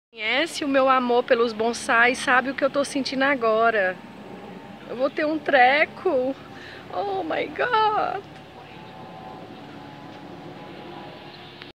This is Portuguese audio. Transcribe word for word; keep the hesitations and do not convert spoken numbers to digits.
Conhece o meu amor pelos bonsais, sabe o que eu tô sentindo agora. Eu vou ter um treco. Oh my God.